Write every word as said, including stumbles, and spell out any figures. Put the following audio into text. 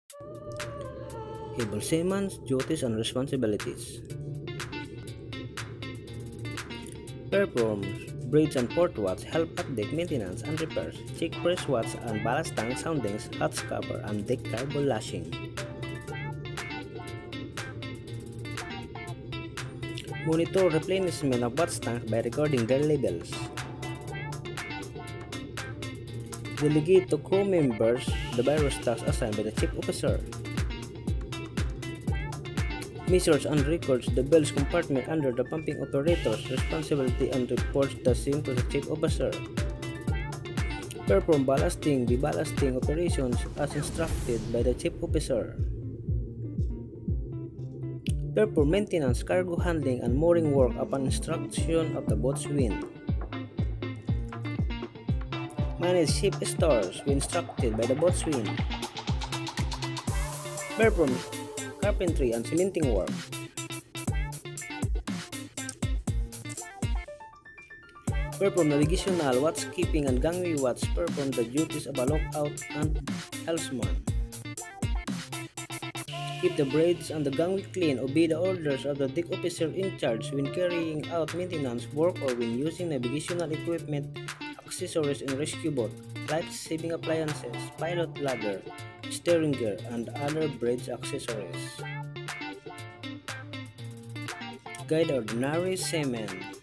Able Seaman's duties and responsibilities. Performs bridge and port watch, help update maintenance and repairs, check press watch and ballast tank soundings, hatch cover and deck cable lashing. Monitor replenishment of watch tank by recording their levels. Delegate to crew members the various tasks assigned by the chief officer. Measures and records the bells compartment under the pumping operator's responsibility and reports the same to the chief officer. Perform ballasting, deballasting operations as instructed by the chief officer. Perform maintenance, cargo handling, and mooring work upon instruction of the boatswain. Manage ship stores when instructed by the boatswain. Perform carpentry and cementing work. Perform navigational, watchkeeping, and gangway watch. Perform the duties of a lookout and helmsman. Keep the bridge and the gangway clean. Obey the orders of the deck officer in charge when carrying out maintenance work or when using navigational equipment, accessories in rescue boat, life-saving appliances, pilot ladder, steering gear, and other bridge accessories. Guide ordinary seamen.